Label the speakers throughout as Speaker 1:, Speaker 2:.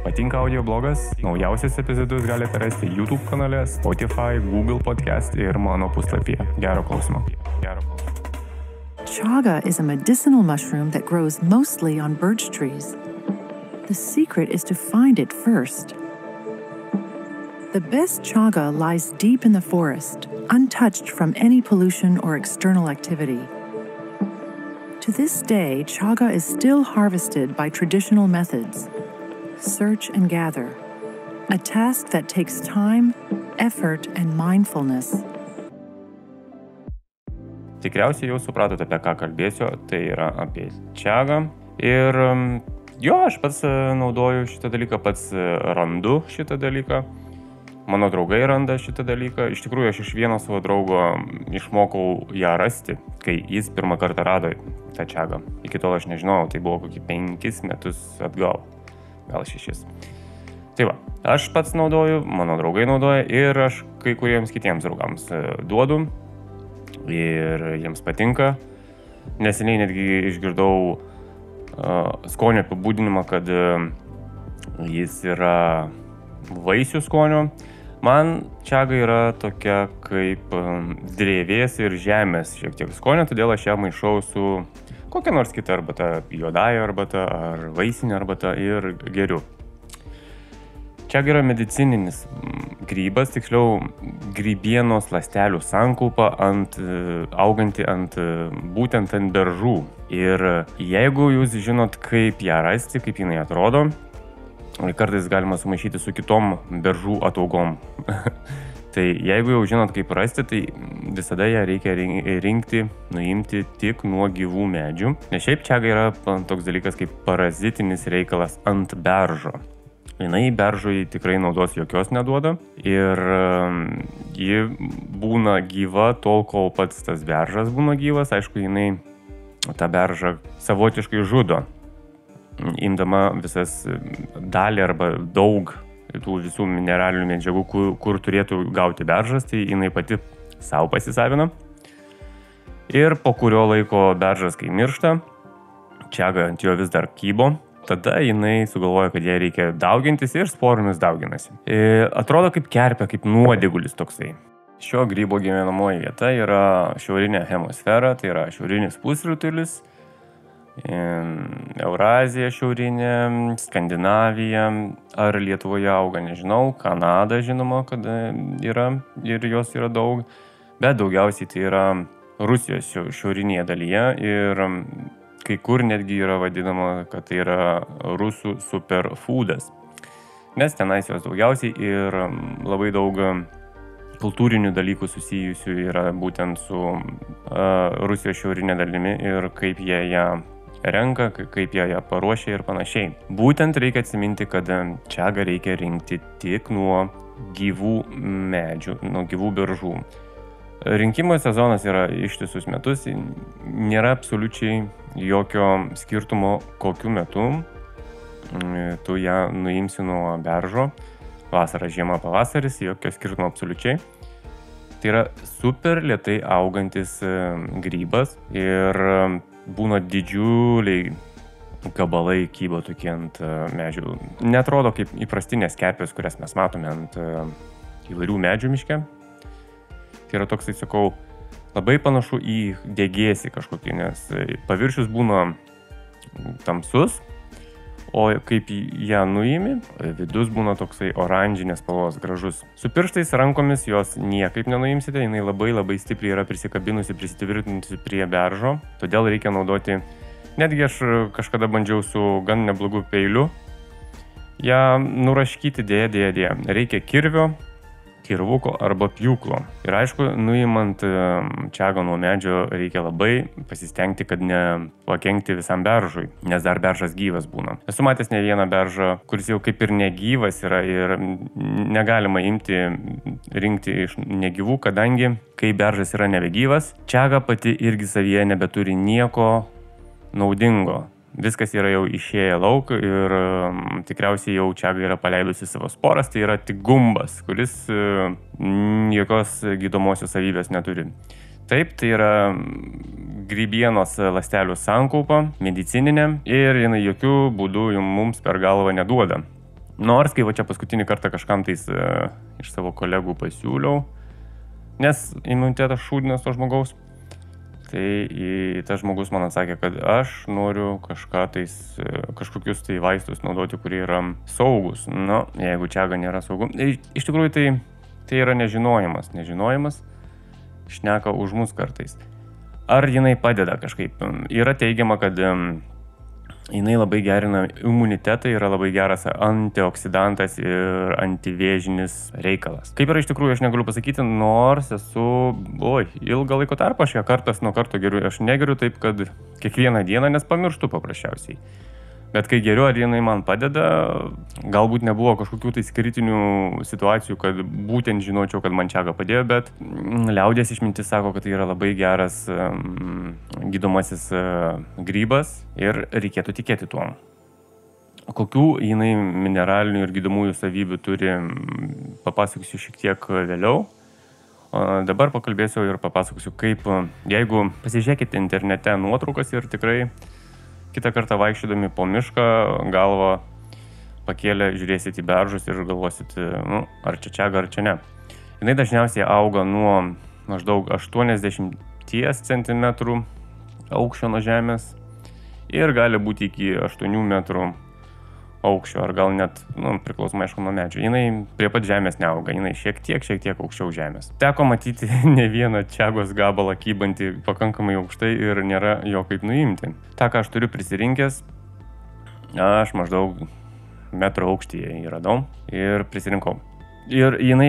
Speaker 1: Patinka audio blogas? Naujausias epizodus galite rasti YouTube kanale, Spotify, Google Podcast ir mano puslapyje. Gero klausimo.
Speaker 2: Chaga is a medicinal mushroom that grows mostly on birch trees. The secret is to find it first. The best chaga lies deep in the forest, untouched from any pollution or external activity. To this day, chaga is still harvested by traditional methods. Search and gather, a task that takes time, effort, and mindfulness.
Speaker 1: Tikriausiai jau supratote, apie ką kalbėsiu, tai yra apie čagą. Ir aš pats naudoju šitą dalyką, pats randu šitą dalyką. Mano draugai randa šitą dalyką. Iš tikrųjų, aš iš vieno savo draugo išmokau ją rasti, kai jis pirmą kartą rado tą čagą. Iki tol aš nežinojau, tai buvo kokį 5 metus atgal, gal 6. Tai va, aš pats naudoju, mano draugai naudoja ir aš kai kuriems kitiems draugams duodu ir jiems patinka. Neseniai netgi išgirdau skonio apibūdinimą, kad jis yra vaisių skonio. Man čaga yra tokia kaip drėvės ir žemės šiek tiek skonio, todėl aš ją maišau su kokia nors kita arbata, juodąja arbata ar vaisinė arbata ir geriu. Čaga yra medicininis grybas, tiksliau grybienos ląstelių sankaupa auganti būtent ant beržų. Ir jeigu jūs žinot, kaip ją rasti, kaip jinai atrodo, kartais galima sumaišyti su kitom beržų ataugom. Tai jeigu jau žinot, kaip rasti, tai visada ją reikia rinkti, nuimti tik nuo gyvų medžių. Nes šiaip čaga yra toks dalykas kaip parazitinis reikalas ant beržo. Jinai beržui tikrai naudos jokios neduoda ir ji būna gyva tol, kol pats tas beržas būna gyvas. Aišku, jinai tą beržą savotiškai žudo, imdama visas dalį arba daug tų visų mineralinių medžiagų, kur turėtų gauti beržas, tai jinai pati savo pasisavina. Ir po kurio laiko beržas, kai miršta, čaga ant jo vis dar kybo, tada jinai sugalvoja, kad jai reikia daugintis ir sporomis dauginasi. Atrodo kaip kerpė, kaip nuodėgulis toksai. Šio grybo gyvenamoji vieta yra šiaurinė hemisfera, tai yra šiaurinis pusrutulis, Eurazija šiaurinė, Skandinavija, ar Lietuvoje auga, nežinau, Kanada žinoma, kad yra ir jos yra daug, bet daugiausiai tai yra Rusijos šiaurinėje dalyje ir kai kur netgi yra vadinama, kad tai yra rusų superfoodas, nes tenais jos daugiausiai ir labai daug kultūrinių dalykų susijusių yra būtent su Rusijos šiaurinė dalimi ir kaip jie ją renka, kaip jie ją paruošia ir panašiai. Būtent reikia atsiminti, kad čagą reikia rinkti tik nuo gyvų medžių, nuo gyvų beržų. Rinkimo sezonas yra ištisus metus, nėra absoliučiai jokio skirtumo, kokiu metu tu ją nuimsi nuo beržo. Vasara, žiema, pavasaris, jokio skirtumo absoliučiai. Tai yra super lėtai augantis grybas ir būna didžiuliai gabalai kybo tokie ant medžių. Netrodo kaip įprastinės kerpės, kurias mes matome ant įvairių medžių miške. Tai yra toksai, sakau, labai panašu į degėsį kažkokį, nes paviršius būna tamsus, o kaip ją nuimi, vidus būna toksai oranžinės spalvos, gražus. Su pirštais rankomis jos niekaip nenuimsite, jinai labai stipriai yra prisikabinusi, prisitvirtinusi prie beržo, todėl reikia naudoti, netgi aš kažkada bandžiau su gan neblogu peiliu, ją nuraškyti dėja. Reikia kirvuko arba pjūklo. Ir aišku, nuimant čagą nuo medžio reikia labai pasistengti, kad nepakenkti visam beržui, nes dar beržas gyvas būna. Esu matęs ne vieną beržą, kuris jau kaip ir negyvas yra ir negalima rinkti iš negyvų, kadangi kai beržas yra nebegyvas, čaga pati irgi savyje nebeturi nieko naudingo. Viskas yra jau išėję lauk ir tikriausiai jau čaga yra paleidusi savo sporas, tai yra tik gumbas, kuris jokios gydomosios savybės neturi. Taip, tai yra grybienos ląstelių sankaupa, medicininė ir jinai jokių būdų mums per galvą neduoda. Nors, kai va čia paskutinį kartą kažkam tais iš savo kolegų pasiūliau, nes imunitetas šūdinas to žmogaus, tai tas žmogus man atsakė, kad aš noriu kažkokius tai vaistus naudoti, kurie yra saugus. Nu, jeigu čiaga nėra saugu. Iš tikrųjų tai yra nežinojimas. Nežinojimas šneka už mus kartais. Ar jinai padeda kažkaip? Yra teigiama, kad jinai labai gerina imunitetą, yra labai geras antioksidantas ir antivėžinis reikalas. Kaip yra iš tikrųjų, aš negaliu pasakyti, nors esu, ilgą laiko tarpą aš ją kartas nuo karto geriu. Aš negeriu taip, kad kiekvieną dieną, nes pamirštu paprasčiausiai. Bet kai geriu, ar jinai man padeda, galbūt nebuvo kažkokių tai kritinių situacijų, kad būtent žinočiau, kad man čiaga padėjo, bet liaudies išmintis sako, kad tai yra labai geras gydomasis grybas ir reikėtų tikėti tuom. Kokių jinai mineralinių ir gydomųjų savybių turi, papasakosiu šiek tiek vėliau. Dabar pakalbėsiu ir papasakosiu, kaip, jeigu pasižiūrėkite internete nuotraukas ir tikrai kitą kartą vaikščiodami po mišką, galvą pakėlę, žiūrėsit į beržus ir galvosit, ar čia čiaga, ar čia ne. Jinai dažniausiai auga nuo maždaug 80 cm aukščio nuo žemės ir gali būti iki 8 metrų aukščio, ar gal net, priklausomai aišku nuo medžio. Jinai prie pat žemės neauga, jinai šiek tiek aukščiau žemės. Teko matyti ne vieną čiagos gabalą kybantį pakankamai aukštai ir nėra jo kaip nuimti. Ta, ką aš turiu prisirinkęs, aš maždaug metro aukštyje jį radau ir prisirinkau. Ir jinai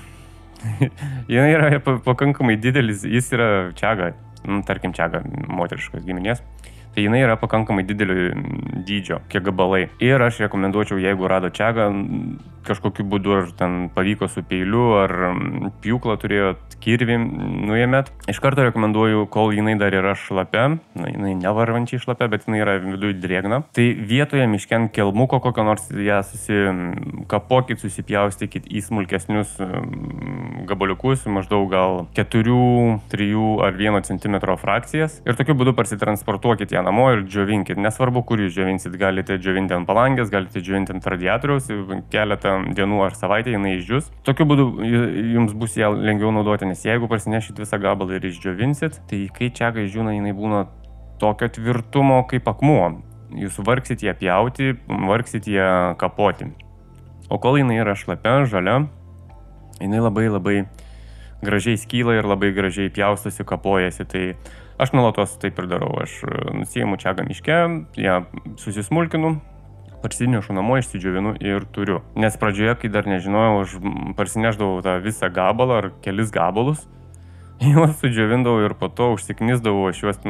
Speaker 1: yra pakankamai didelis, jis yra čiaga, tarkim čiaga moteriškos giminės. Tai jinai yra pakankamai didelio dydžio, kiek gabalai. Ir aš rekomenduočiau, jeigu rado čiagą, kažkokiu būdu, ar ten pavyko su peiliu, ar pjūklą turėjo kirvį nuėmėt. Iš karto rekomenduoju, kol jinai dar yra šlapia, jinai nevarvančiai šlapia, bet jinai yra viduje drėgna. Tai vietoje mišken kelmuko kokio nors ją susikapokit, susipjaustykit į smulkesnius gabaliukus, maždaug gal 4, 3 ar 1 cm frakcijas. Ir tokiu būdu parsitransportuokit ją namo ir džiovinkit. Nesvarbu, kur jūs džiovinsit. Galite džiovinti ant palangės, galite džiovinti ant radiatoriaus, keletą dienų ar savaitę jinai išdžius. Tokiu būdu jums bus ją lengviau naudoti, nes jeigu parsinešit visą gabalą ir išdžiovinsit, tai kai čiaga išdžiūna, jinai būna tokio tvirtumo kaip akmuo. Jūs vargsit ją pjauti, vargsit ją kapoti. O kol jinai yra šlapia, žalia, jinai labai gražiai skyla ir labai gražiai pjaustosi, kapojasi. Tai aš nuolatos taip ir darau. Aš nusiimu čiagą miške, ją susismulkinu, parsinešu namo, išsidžiovinu ir turiu. Nes pradžioje, kai dar nežinojau, aš parsineždavau tą visą gabalą ar kelis gabalus, juos sudžiovindavau ir po to užsiknisdavau aš juos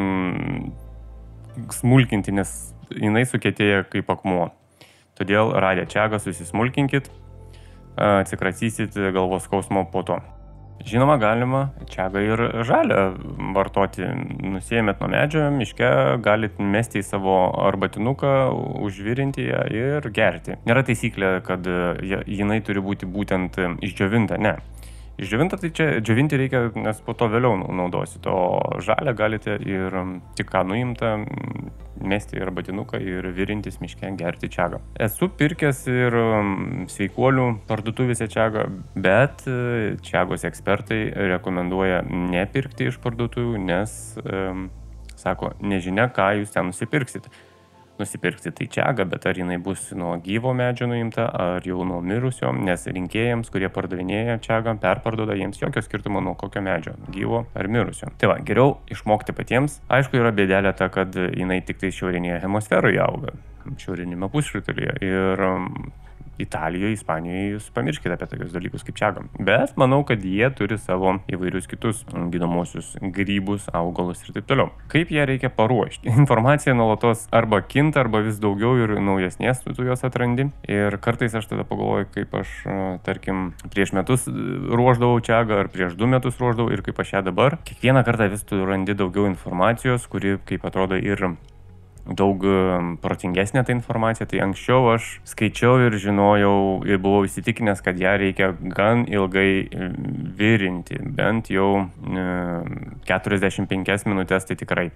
Speaker 1: smulkinti, nes jinai sukietėja kaip akmuo. Todėl radę čiagą susismulkinkit, atsikratysit galvos skausmo po to. Žinoma, galima čiagą ir žalią vartoti. Nusiėmėt nuo medžio, miške galit mesti į savo arbatinuką, užvirinti ją ir gerti. Nėra taisyklė, kad jinai turi būti būtent išdžiovinta, ne. Išdžiovinta tai čia džiovinti reikia, nes po to vėliau naudosit, o žalią galite ir tik ką nuimta mesti į arbatinuką ir virintis miške gerti čiagą. Esu pirkęs ir sveikuolių parduotuvėse čiagą, bet čiagos ekspertai rekomenduoja nepirkti iš parduotuvių, nes sako, nežinia, ką jūs ten nusipirksit. Nusipirkti tai čiagą, bet ar jinai bus nuo gyvo medžio nuimta, ar jau nuo mirusio, nes rinkėjams, kurie pardavinėja čiagą, perparduoda jiems jokio skirtumo nuo kokio medžio, gyvo ar mirusio. Tai va, geriau išmokti patiems. Aišku, yra bėdelė ta, kad jinai tik tai šiaurinėje hemisferoje auga, šiaurinėme pusrutulyje ir Italijoje, Ispanijoje jūs pamirškite apie tokius dalykus kaip čiagą. Bet manau, kad jie turi savo įvairius kitus gydomosius grybus, augalus ir taip toliau. Kaip ją reikia paruošti? Informacija nuolatos arba kinta, arba vis daugiau ir naujesnės tu jos atrandi. Ir kartais aš tada pagalvoju, kaip aš, tarkim, prieš metus ruošdavau čiagą, ar prieš 2 metus ruošdavau ir kaip aš ją dabar. Kiekvieną kartą vis tu randi daugiau informacijos, kuri, kaip atrodo, ir daug protingesnė ta informacija. Tai anksčiau aš skaičiau ir žinojau ir buvau įsitikinęs, kad ją reikia gan ilgai virinti, bent jau 45 minutės tai tikrai.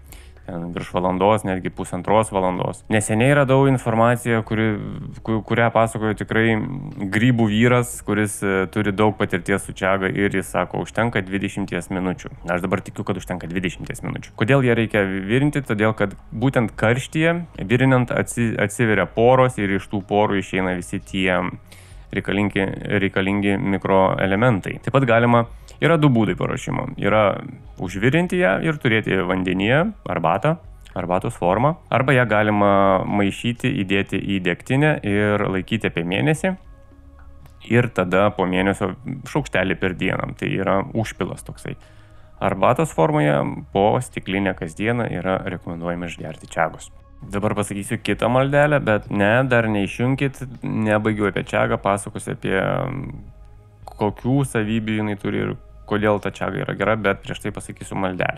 Speaker 1: virš valandos, netgi 1,5 valandos. Neseniai radau informaciją, kurią pasakojo tikrai grybų vyras, kuris turi daug patirties su čiaga ir jis sako, užtenka 20 minučių. Aš dabar tikiu, kad užtenka 20 minučių. Kodėl ją reikia virinti? Todėl, kad būtent karštyje virinant atsiveria poros ir iš tų porų išeina visi tie reikalingi mikroelementai. Taip pat yra 2 būdai paruošimo. Yra užvirinti ją ir turėti vandenyje arbatos formą. Arba ją galima maišyti, įdėti į degtinę ir laikyti apie mėnesį. Ir tada po mėnesio šaukštelį per dieną. Tai yra užpilas toksai. Arbatos formoje po stiklinę kasdieną yra rekomenduojama išgerti čiagos. Dabar pasakysiu kitą maldelę, bet dar neišjunkit, nebaigiu apie čiagą, pasakosiu apie kokių savybių jinai turi ir kodėl ta čiaga yra gera, bet prieš tai pasakysiu maldelę.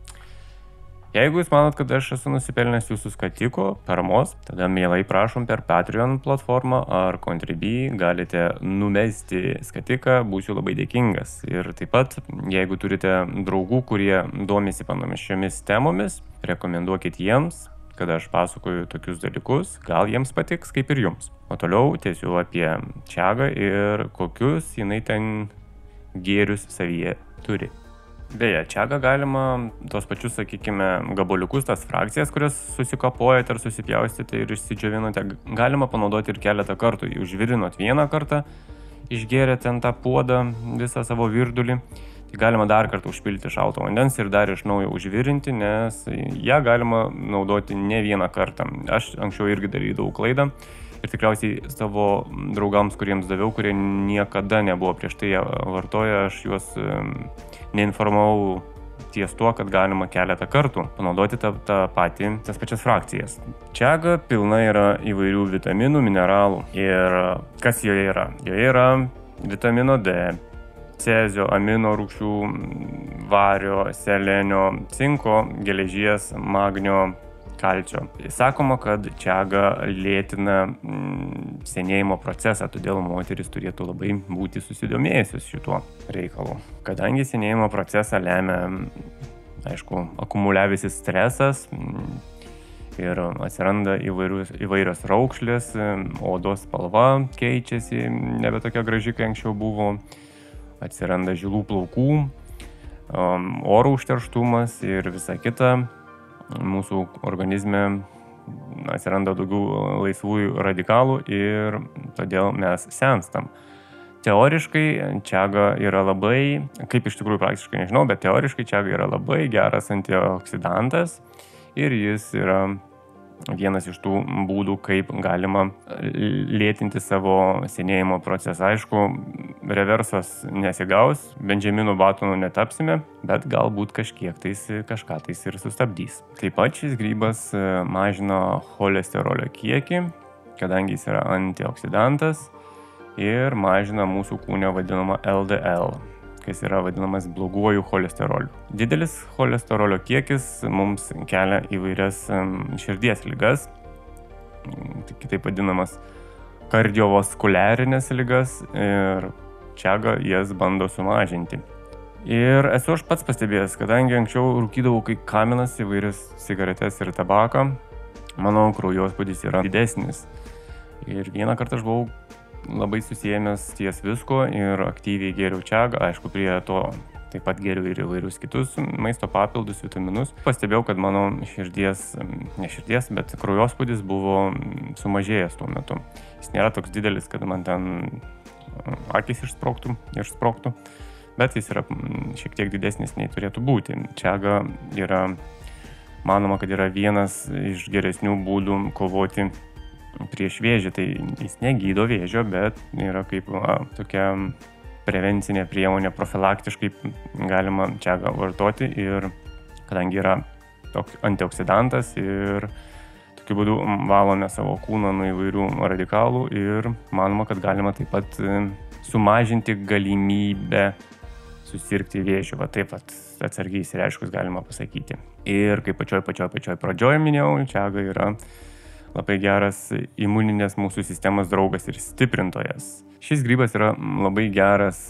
Speaker 1: Jeigu jūs manot, kad aš esu nusipelnęs jūsų skatiko paramos, tada mielai prašom per Patreon platformą ar Contribui galite numesti skatiką, būsiu labai dėkingas. Ir taip pat, jeigu turite draugų, kurie domisi panašiomis temomis, rekomenduokit jiems, kad aš pasakoju tokius dalykus, gal jiems patiks kaip ir jums. O toliau tiesiu apie čiagą ir kokius jinai ten gėrius savyje turi. Beje, čiagą galima tos pačius, sakykime, gabaliukus, tas frakcijas, kurias susikapojate ar susipjaustėte ir išsidžiovinote, galima panaudoti ir keletą kartų. Užvirinot vieną kartą, išgėrėte ten tą puodą, visą savo virdulį, tai galima dar kartą užpilti šalto vandens ir dar iš naujo užvirinti, nes ją galima naudoti ne vieną kartą. Aš anksčiau irgi darydavau klaidą. Ir tikriausiai savo draugams, kuriems daviau, kurie niekada nebuvo prieš tai vartoję, aš juos neinformavau ties tuo, kad galima keletą kartų panaudoti tas pačias frakcijas. Čiaga pilna yra įvairių vitaminų, mineralų. Ir kas joje yra? Joje yra vitamino D, cezio, amino rūgščių, vario, selenio, cinko, geležies, magnio, kalcio. Sakoma, kad čiaga lėtina senėjimo procesą, todėl moteris turėtų labai būti susidomėjusios šituo reikalu. Kadangi senėjimo procesą lemia, aišku, akumuliavęsis stresas ir atsiranda įvairios raukšlės, odos spalva keičiasi, nebe tokia graži, kai anksčiau buvo, atsiranda žilų plaukų, oro užterštumas ir visa kita. Mūsų organizme atsiranda daugiau laisvųjų radikalų ir todėl mes senstam. Teoriškai čiaga yra labai, kaip iš tikrųjų praktiškai nežinau, bet teoriškai čiaga yra labai geras antioksidantas ir jis yra vienas iš tų būdų, kaip galima lėtinti savo senėjimo procesą. Aišku, reversas nesigaus, Benjaminu Batonu netapsime, bet galbūt kažką tais ir sustabdys. Taip pat šis grybas mažina cholesterolio kiekį, kadangi jis yra antioksidantas ir mažina mūsų kūne vadinamą LDL, kas yra vadinamas bloguoju cholesteroliu. Didelis cholesterolio kiekis mums kelia įvairias širdies ligas, kitaip vadinamas kardiovaskuliarinės ligas ir čiaga jas bando sumažinti. Ir esu aš pats pastebėjęs, kadangi anksčiau rūkydavau kaip kaminas įvairias cigaretes ir tabaką, mano kraujospūdis yra didesnis. Ir vieną kartą aš buvau labai susijęs ties visko ir aktyviai gėriau čiagą, aišku, prie to taip pat gėriau ir įvairius kitus maisto papildus, vitaminus. Pastebėjau, kad mano bet kraujospūdis buvo sumažėjęs tuo metu. Jis nėra toks didelis, kad man ten akis išsprogtų, bet jis yra šiek tiek didesnis nei turėtų būti. Čiaga yra, manoma, kad yra vienas iš geresnių būdų kovoti prieš vėžį. Tai jis negydo vėžio, bet yra kaip tokia prevencinė priemonė, profilaktiškai galima čiagą vartoti ir kadangi yra toks antioksidantas ir tokiu būdu valome savo kūną nuo įvairių radikalų ir manoma, kad galima taip pat sumažinti galimybę susirgti vėžiu. Va taip pat atsargiai išsireiškus galima pasakyti. Ir kaip pačioj pradžioje minėjau, čiaga yra labai geras imuninės mūsų sistemos draugas ir stiprintojas. Šis grybas yra labai geras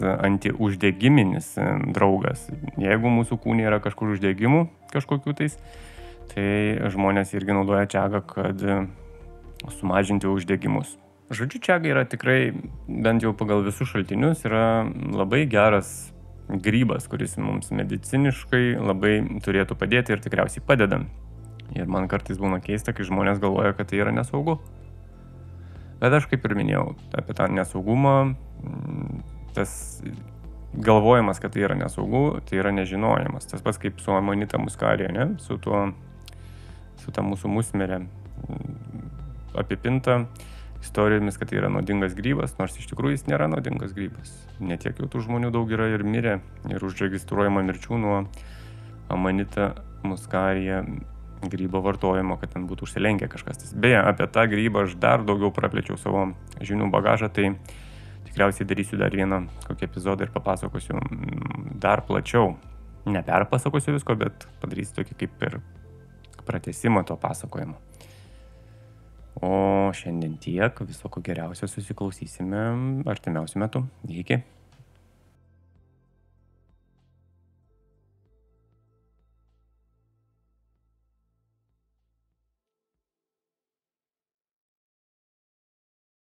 Speaker 1: antiuždegiminis draugas. Jeigu mūsų kūne yra kažkur uždegimų kažkokių tais, tai žmonės irgi naudoja čiagą, kad sumažinti uždegimus. Žodžiu, čiaga yra tikrai, bent jau pagal visus šaltinius, yra labai geras grybas, kuris mums mediciniškai labai turėtų padėti ir tikriausiai padeda. Ir man kartais būna keista, kai žmonės galvoja, kad tai yra nesaugu. Bet aš kaip ir minėjau, apie tą nesaugumą, tas galvojimas, kad tai yra nesaugu, tai yra nežinojimas. Tas pats kaip su Amanita muscarija, ne? Su ta mūsų musmirė apipinta istorijomis, kad tai yra naudingas grybas, nors iš tikrųjų jis nėra naudingas grybas. Netiek jau tų žmonių daug yra ir mirė, ir užregistruojama mirčių nuo Amanita muscarija grybo vartojimo, kad ten būtų užsilenkę kažkas. Beje, apie tą grybą aš dar daugiau praplėčiau savo žinių bagažą, tai tikriausiai darysiu dar vieną kokį epizodą ir papasakosiu dar plačiau. Neperpasakosiu visko, bet padarysiu tokį kaip ir pratęsimą to pasakojimo. O šiandien tiek, viso ko geriausio, susiklausysime artimiausiu metu. Iki.